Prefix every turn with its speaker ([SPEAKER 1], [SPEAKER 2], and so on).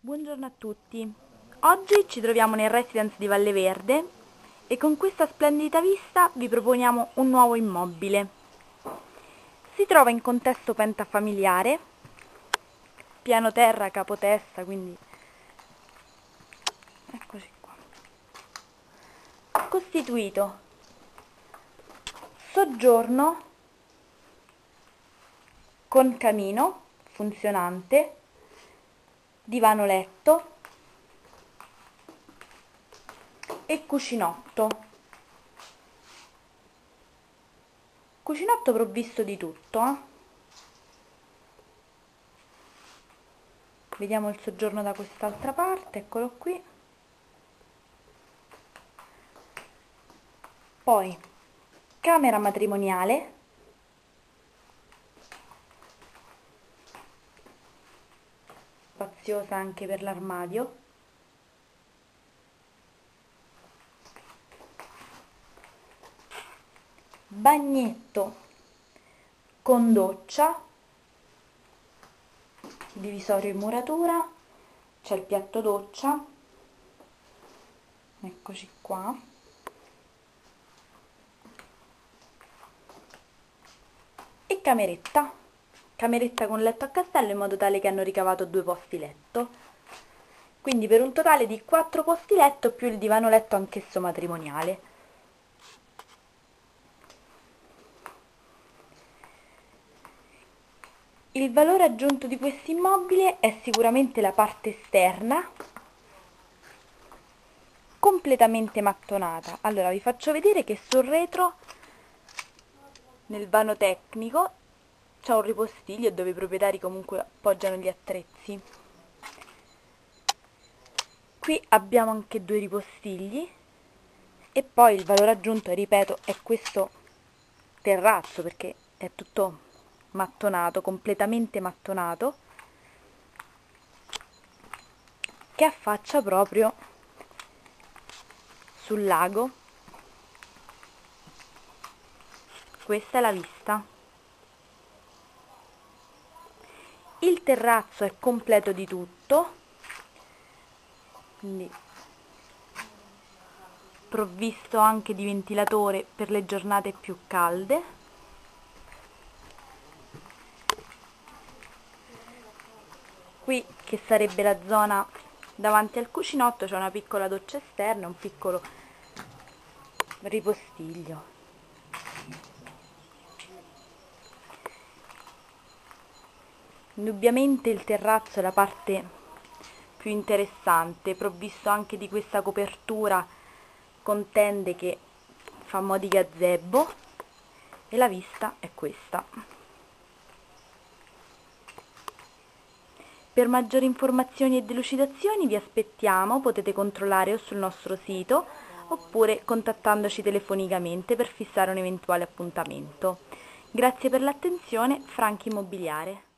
[SPEAKER 1] Buongiorno a tutti, oggi ci troviamo nel Residence di Valle Verde e con questa splendida vista vi proponiamo un nuovo immobile. Si trova in contesto pentafamiliare, piano terra, capotesta, quindi eccoci qua. Costituito soggiorno con camino funzionante, divano letto e cucinotto. Cucinotto provvisto di tutto. Vediamo il soggiorno da quest'altra parte, eccolo qui. Poi camera matrimoniale, spaziosa anche per l'armadio. Bagnetto con doccia, divisorio in muratura, c'è il piatto doccia, eccoci qua. E cameretta con letto a castello in modo tale che hanno ricavato 2 posti letto, quindi per un totale di 4 posti letto più il divano letto anch'esso matrimoniale. Il valore aggiunto di questo immobile è sicuramente la parte esterna, completamente mattonata. Allora vi faccio vedere che sul retro, nel vano tecnico, c'è un ripostiglio dove i proprietari comunque appoggiano gli attrezzi. Qui abbiamo anche 2 ripostigli e poi il valore aggiunto, ripeto, è questo terrazzo perché è tutto mattonato, completamente mattonato, che affaccia proprio sul lago. Questa è la vista. Il terrazzo è completo di tutto, quindi provvisto anche di ventilatore per le giornate più calde. Qui, che sarebbe la zona davanti al cucinotto, c'è una piccola doccia esterna, un piccolo ripostiglio. Indubbiamente il terrazzo è la parte più interessante, provvisto anche di questa copertura con tende che fa mo' di gazebo, e la vista è questa. Per maggiori informazioni e delucidazioni vi aspettiamo, potete controllare o sul nostro sito oppure contattandoci telefonicamente per fissare un eventuale appuntamento. Grazie per l'attenzione, Franchi Immobiliare.